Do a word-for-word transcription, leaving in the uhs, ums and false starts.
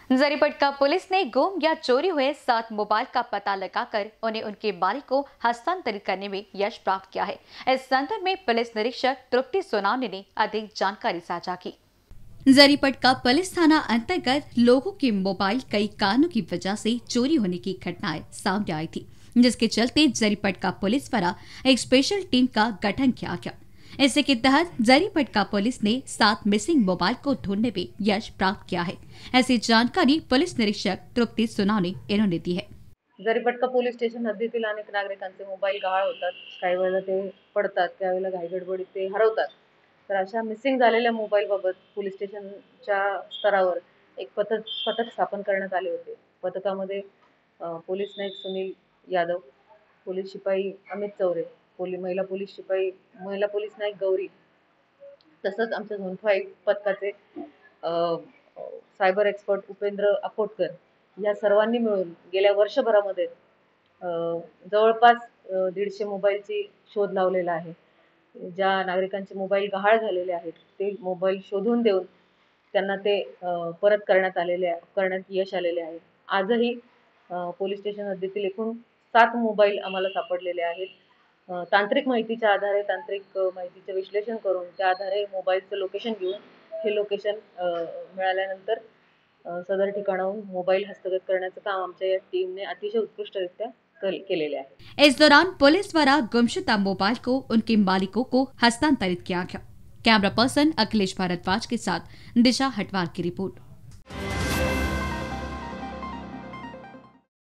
Jaripatka police ने गुम या चोरी हुए सात मोबाइल का पता लगाकर उन्हें उनके मालिक को हस्तांतरित करने में यश प्राप्त किया है। इस संदर्भ में पुलिस निरीक्षक तृप्ति सोनावने ने अधिक जानकारी साझा की। जरीपटका पुलिस थाना अंतर्गत लोगों के मोबाइल कई कारणों की वजह से चोरी होने की घटनाएं सामने आई थी, जिसके चलते जरीपटका पुलिस द्वारा एक स्पेशल टीम का गठन किया गया। इसी के तहत जरीपटका पुलिस ने सात मिसिंग मोबाइल को ढूंढने में यश प्राप्त किया है। ऐसी जानकारी पुलिस निरीक्षक तृप्ति सोनावने इन्होंने दी है। जरीपटका पोलीस स्टेशन हद्दीतील अनेक नागरिकांचे मोबाईल गहाळ होतात, काही वेळेला ते पडतात, काही वेळेला घाईगडबडीत ते हरवतात। तर अशा मिसिंग झालेल्या मोबाईल बाबत पोलीस स्टेशनच्या स्तरावर एक पथक पथक स्थापन करण्यात आले होते। पथकामध्ये पोलीस नाईक सुनील यादव, पोलीस शिपाई अमित चौरे, पोलीस महिला पोलीस शिपाई महिला पोलीस नाईक गौरी, तसंच आमच्या झोन फाईव्ह पथकाचे सायबर एक्सपर्ट उपेंद्र अकोटकर या सर्वांनी मिळून गेल्या वर्षभरामध्ये जवळपास दीडशे मोबाईलची शोध लावलेला आहे। ज्या नागरिकांचे मोबाईल गहाळ झालेले आहेत ते मोबाईल शोधून देऊन त्यांना ते परत करण्यात आलेले करण्यात यश आलेले आहे। आजही पोलीस स्टेशन हद्दीतील एकूण सात मोबाईल आम्हाला सापडलेले आहेत। तांत्रिक माहितीच्या आधारे तांत्रिक माहितीचे विश्लेषण करून त्या आधारे मोबाईलचं लोकेशन घेऊन हे लोकेशन मिळाल्यानंतर सदर ठिकाणाहून मोबाइल हस्तगत करण्याचं काम आमच्या या टीम ने अतिशय उत्कृष्टरित्या केलेले आहे। इस दौरान पुलिस द्वारा गुमशुदा मोबाइल को उनके मालिकों को हस्तांतरित किया गया। कैमरा पर्सन अखिलेश भारद्वाज के साथ दिशा हटवार की रिपोर्ट।